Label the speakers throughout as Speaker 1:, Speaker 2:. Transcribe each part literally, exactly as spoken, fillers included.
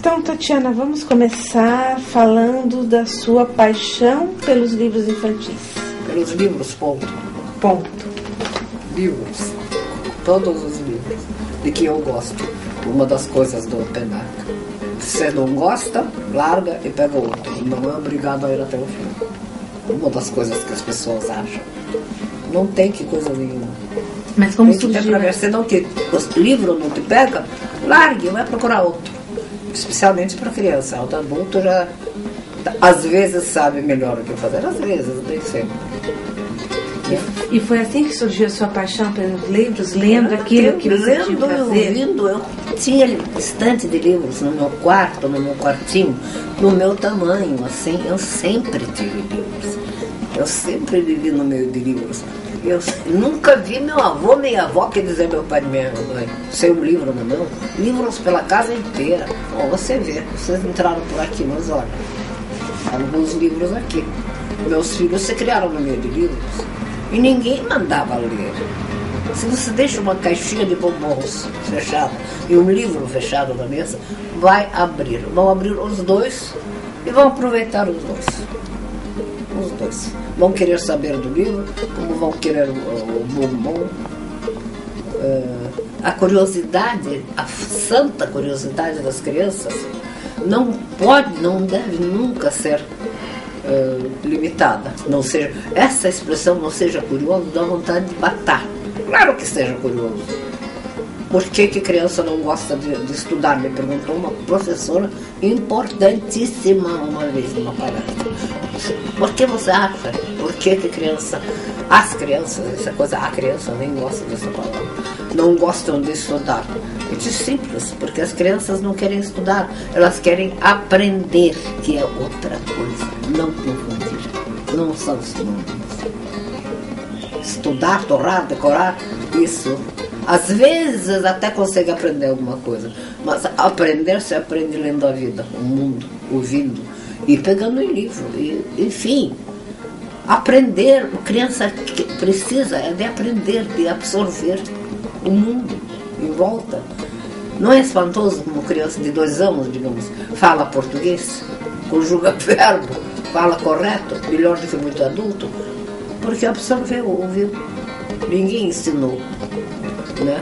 Speaker 1: Então, Tatiana, vamos começar falando da sua paixão pelos livros infantis.
Speaker 2: Pelos livros, ponto.
Speaker 1: Ponto.
Speaker 2: Livros. Todos os livros de que eu gosto. Uma das coisas do Penac. Se você não gosta, larga e pega outro. Não é obrigado a ir até o fim. Uma das coisas que as pessoas acham. Não tem que coisa nenhuma.
Speaker 1: Mas como
Speaker 2: tem que
Speaker 1: surgiu?
Speaker 2: Pra ver, se não te, o livro não te pega, largue e vai procurar outro. Especialmente para criança. O adulto já, às vezes, sabe melhor o que fazer. Às vezes, nem sempre.
Speaker 1: E, e foi assim que surgiu a sua paixão pelos livros? Lendo aquilo que você tinha
Speaker 2: Lendo,
Speaker 1: prazer?
Speaker 2: ouvindo, eu tinha estante de livros no meu quarto, no meu quartinho, no meu tamanho, assim. Eu sempre tive livros. Eu sempre vivi no meio de livros. Eu nunca vi meu avô, minha avó, quer dizer, meu pai e minha mãe, sem um livro na mão. Livros pela casa inteira. Bom, você vê, vocês entraram por aqui, mas olha, alguns livros aqui. Meus filhos se criaram no meio de livros e ninguém mandava ler. Se você deixa uma caixinha de bombons fechada e um livro fechado na mesa, vai abrir. Vão abrir os dois e vão aproveitar os dois. Os dois. Vão querer saber do livro, como vão querer o, o bombom. Uh, a curiosidade, a santa curiosidade das crianças não pode, não deve nunca ser uh, limitada. Não seja, essa expressão não seja curioso, dá vontade de matar. Claro que seja curioso. Por que que criança não gosta de, de estudar? Me perguntou uma professora importantíssima uma vez numa palestra. Por que você acha? Por que que criança, as crianças, essa coisa, a criança nem gosta dessa palavra, não gostam de estudar? É simples, porque as crianças não querem estudar, elas querem aprender, que é outra coisa, não confundir, não são sinônimos. Estudar, torrar, decorar, isso. Às vezes até consegue aprender alguma coisa, mas aprender se aprende lendo a vida, o mundo, ouvindo e pegando em livro, e, enfim, aprender. A criança precisa é de aprender, de absorver o mundo em volta. Não é espantoso como criança de dois anos, digamos, fala português, conjuga verbo, fala correto, melhor do que muito adulto, porque absorveu, ouviu, ninguém ensinou. Né?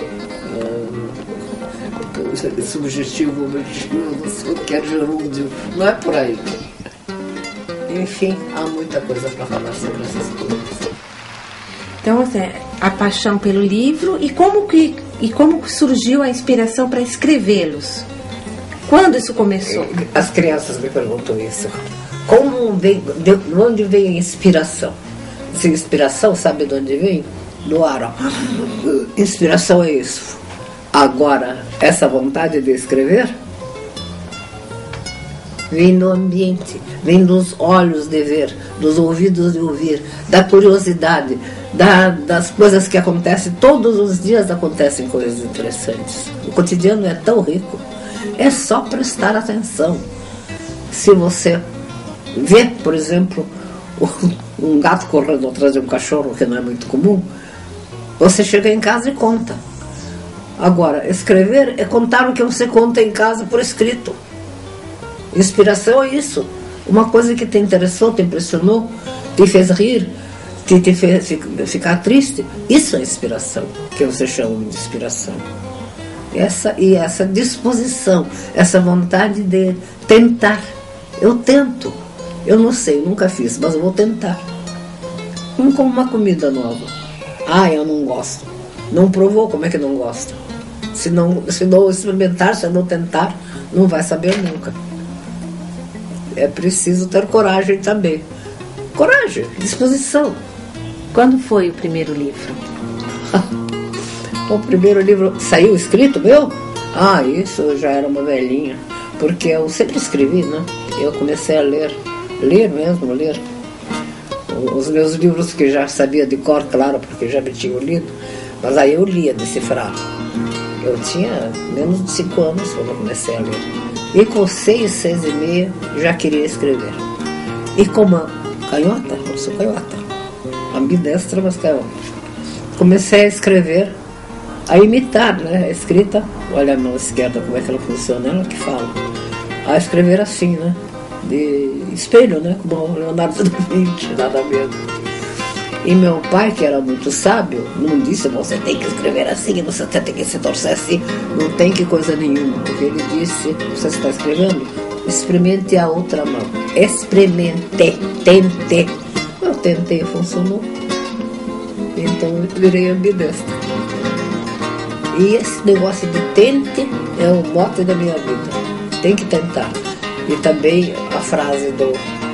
Speaker 2: É, subjetivo, objetivo, não sei o que é gerúndio, não é por aí. Enfim, há muita coisa para falar sobre essas coisas.
Speaker 1: Então, assim, a paixão pelo livro e como que e como surgiu a inspiração para escrevê-los? Quando isso começou?
Speaker 2: As crianças me perguntam isso. Como veio, de onde veio a inspiração? Se inspiração, sabe de onde vem? Do ar, ó. Inspiração é isso. Agora, essa vontade de escrever vem do ambiente, vem dos olhos de ver, dos ouvidos de ouvir, da curiosidade, da, das coisas que acontecem. Todos os dias acontecem coisas interessantes. O cotidiano é tão rico. É só prestar atenção. Se você vê, por exemplo, um gato correndo atrás de um cachorro, que não é muito comum, você chega em casa e conta. Agora, escrever é contar o que você conta em casa por escrito. Inspiração é isso. Uma coisa que te interessou, te impressionou, te fez rir, te, te fez ficar triste. Isso é inspiração, que você chama de inspiração. Essa, e essa disposição, essa vontade de tentar. Eu tento. Eu não sei, nunca fiz, mas eu vou tentar. Como com uma comida nova. Ah, eu não gosto. Não provou, como é que não gosta? Se não, se não experimentar, se não tentar, não vai saber nunca. É preciso ter coragem também. Coragem, disposição.
Speaker 1: Quando foi o primeiro livro?
Speaker 2: O primeiro livro saiu escrito meu? Ah, isso eu já era uma velhinha. Porque eu sempre escrevi, né? Eu comecei a ler. Ler mesmo, ler. Os meus livros que já sabia de cor, claro, porque já me tinham lido, mas aí eu lia, decifrava. Eu tinha menos de cinco anos quando eu comecei a ler. E com seis, seis e meia já queria escrever. E como canhota, eu sou canhota, ambidestra, mas canhota. Comecei a escrever a imitar, né? A escrita, olha a mão esquerda como é que ela funciona, ela que fala. A escrever assim, né? De espelho, né? Como o Leonardo da Vinci, nada mesmo. E meu pai, que era muito sábio, não disse, você tem que escrever assim, você tem que se torcer assim, não tem que coisa nenhuma. Porque ele disse, você está escrevendo, experimente a outra mão. Experimente, tente. Eu tentei, funcionou. Então eu virei ambidestra. E esse negócio de tente é o mote da minha vida. Tem que tentar. E também a frase do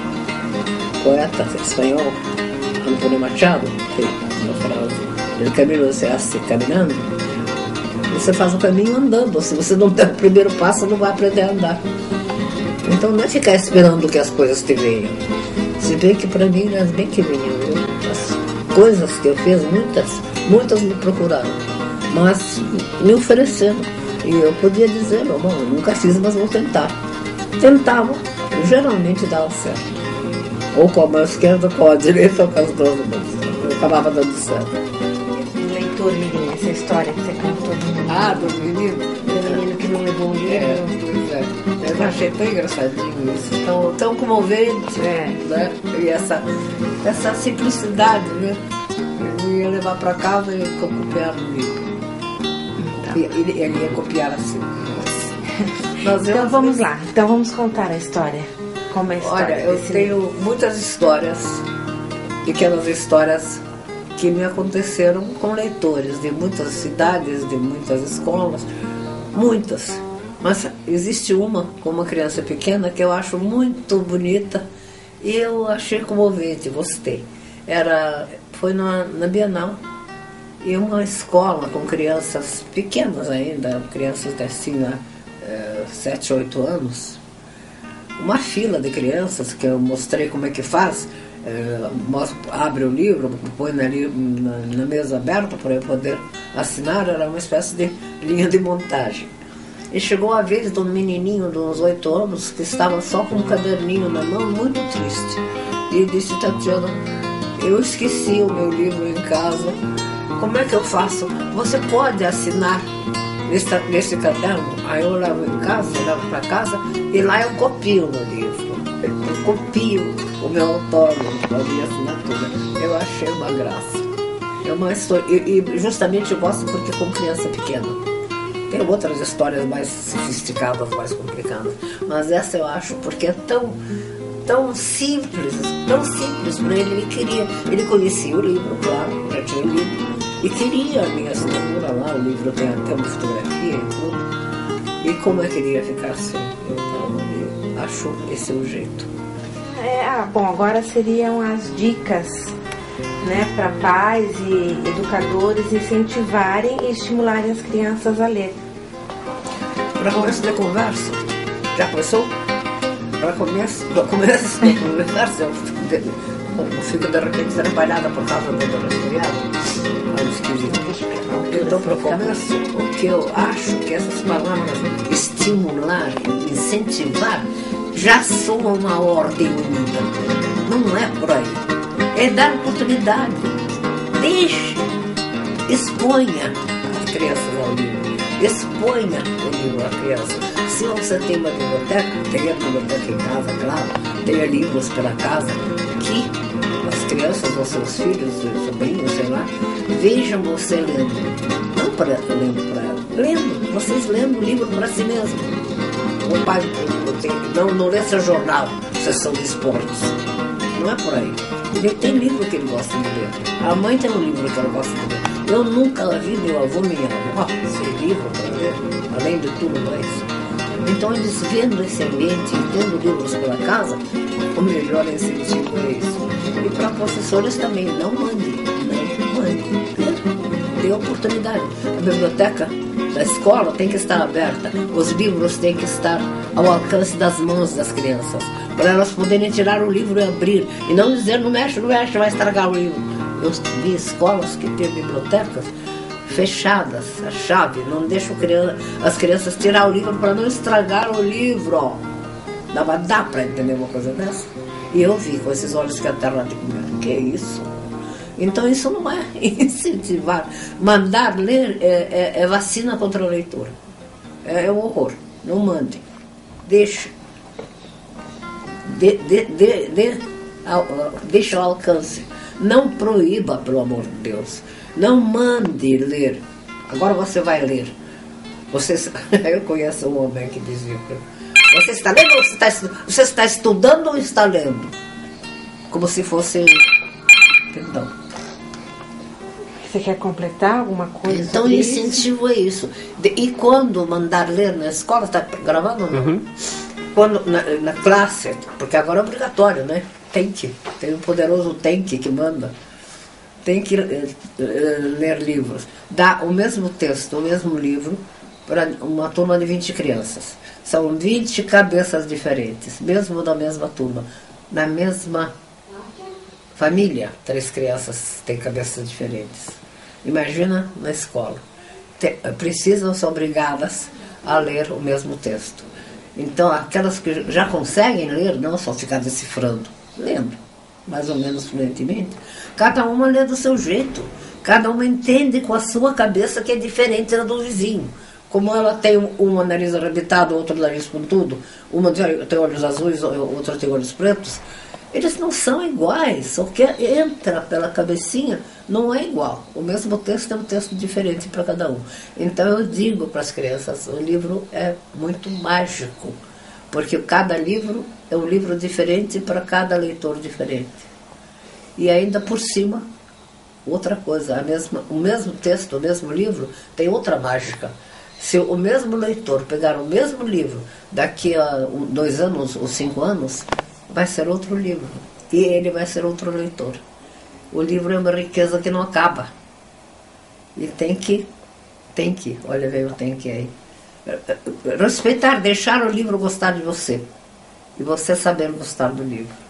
Speaker 2: poeta espanhol Antonio Machado, que uma frase, ele caminhou, você assim, caminhando, você faz o caminho andando. Se você não der o primeiro passo, não vai aprender a andar. Então não é ficar esperando que as coisas te venham. Se bem que para mim, elas bem que venham. As coisas que eu fiz, muitas, muitas me procuraram, mas me ofereceram. E eu podia dizer, não, bom, eu nunca fiz, mas vou tentar. Tentava, e geralmente dava certo. Ou com a mão esquerda, com a direita, ou com as duas mãos. Eu acabava dando certo.
Speaker 1: O leitor mirim, essa história que você contou do menino.
Speaker 2: Ah, do menino?
Speaker 1: Do menino que não levou um livro.
Speaker 2: É, pois é. Eu achei tão engraçadinho isso. Tão, tão comovente,
Speaker 1: É.
Speaker 2: né? E essa, essa simplicidade, né? Eu ia levar para casa e copiar no livro.
Speaker 1: Tá.
Speaker 2: E ele, ele ia copiar assim. Nós
Speaker 1: Então
Speaker 2: vamos
Speaker 1: vamos lá, então vamos contar a história. Como é a história?
Speaker 2: Olha, eu
Speaker 1: desse
Speaker 2: tenho
Speaker 1: livro?
Speaker 2: muitas histórias, pequenas histórias que me aconteceram com leitores de muitas cidades, de muitas escolas, muitas. Mas existe uma com uma criança pequena que eu acho muito bonita e eu achei comovente, gostei. Era, foi na, na Bienal, e uma escola com crianças pequenas ainda, crianças de assim, né, é, sete, oito anos. Uma fila de crianças que eu mostrei como é que faz, é, mostra, abre o livro, põe na, na, na mesa aberta para eu poder assinar, era uma espécie de linha de montagem. E chegou a vez de um menininho de uns oito anos que estava só com um caderninho na mão, muito triste. E disse, Tatiana, eu esqueci o meu livro em casa, como é que eu faço? Você pode assinar nesse, nesse caderno? Aí eu levo em casa, eu levo para casa e lá eu copio no livro. Eu copio o meu autógrafo, a minha assinatura. Eu achei uma graça. É uma história, e, e justamente eu gosto porque com criança pequena. Tem outras histórias mais sofisticadas, mais complicadas, mas essa eu acho porque é tão, tão simples, tão simples para ele. Ele queria, ele conhecia o livro, claro, já tinha o livro, e queria a minha assinatura lá. O livro tem até uma fotografia e tudo. E como é que ele ia ficar assim? Então ele achou esse é o jeito.
Speaker 1: É, ah, bom, agora seriam as dicas, né, para pais e educadores incentivarem e estimularem as crianças a ler.
Speaker 2: Para começo de conversa, já começou? Para começo, para começo de conversa, eu fico de, eu fico de repente atrapalhada por causa do resfriado. Algo esquisito. Então, para começo, o que eu acho que essas palavras estimular, incentivar, já são uma ordem unida. Não é por aí. É dar oportunidade. Deixe, exponha as crianças ao livro. Exponha o livro à criança. Se você tem uma biblioteca, tenha biblioteca em casa, claro, tenha livros pela casa, que as crianças ou seus filhos, sobrinhos, sei lá, vejam você lendo. Não para lendo para ela, lendo, vocês lendo o livro para si mesmo. O pai não, não lê seu jornal, sessão de esportes. Não é por aí. Ele tem livro que ele gosta de ler. A mãe tem um livro que ela gosta de ler. Eu nunca vi meu avô, minha avó, sem livro para ler, além de tudo mais. Então eles vendo esse ambiente e tendo livros pela casa, o melhor incentivo é isso. E para professores também, não mande, não mande. Dê oportunidade. A biblioteca da escola tem que estar aberta. Os livros têm que estar ao alcance das mãos das crianças, para elas poderem tirar o livro e abrir. E não dizer, não mexe, não mexe, vai estragar o livro. Eu vi escolas que têm bibliotecas fechadas, a chave, não deixam as crianças tirar o livro para não estragar o livro. Dá, dá para entender uma coisa dessa? E eu vi com esses olhos que a terra tem que comer. Que isso? Então isso não é incentivar. Mandar ler é, é, é vacina contra a leitura. É, é um horror. Não mande. Deixe. De, de, de, de, ao, deixe ao alcance. Não proíba, pelo amor de Deus. Não mande ler. Agora você vai ler. Você, eu conheço um homem que dizia: você está lendo ou você está, você está estudando ou está lendo? Como se fosse... Perdão.
Speaker 1: Você quer completar alguma coisa?
Speaker 2: Então, o incentivo é isso. De, e quando mandar ler na escola, está gravando ou não? Uhum. Quando, na, na classe, porque agora é obrigatório, né? Tem que. Tem um poderoso tem que que manda. Tem que uh, uh, ler livros. Dá o mesmo texto, o mesmo livro, para uma turma de vinte crianças. São vinte cabeças diferentes, mesmo da mesma turma, na mesma família. Três crianças têm cabeças diferentes. Imagina na escola. Te, precisam ser obrigadas a ler o mesmo texto. Então, aquelas que já conseguem ler, não só ficar decifrando, lendo, mais ou menos fluentemente, cada uma lê do seu jeito. Cada uma entende com a sua cabeça que é diferente da do vizinho. Como ela tem uma nariz arrebitado, outro nariz pontudo, uma tem olhos azuis, outra tem olhos pretos, eles não são iguais, só que entra pela cabecinha, não é igual. O mesmo texto é um texto diferente para cada um. Então eu digo para as crianças, o livro é muito mágico, porque cada livro é um livro diferente para cada leitor diferente. E ainda por cima, outra coisa, a mesma, o mesmo texto, o mesmo livro, tem outra mágica. Se o mesmo leitor pegar o mesmo livro daqui a dois anos ou cinco anos, vai ser outro livro. E ele vai ser outro leitor. O livro é uma riqueza que não acaba. E tem que, tem que, olha, veio tem que aí. Respeitar, deixar o livro gostar de você. E você saber gostar do livro.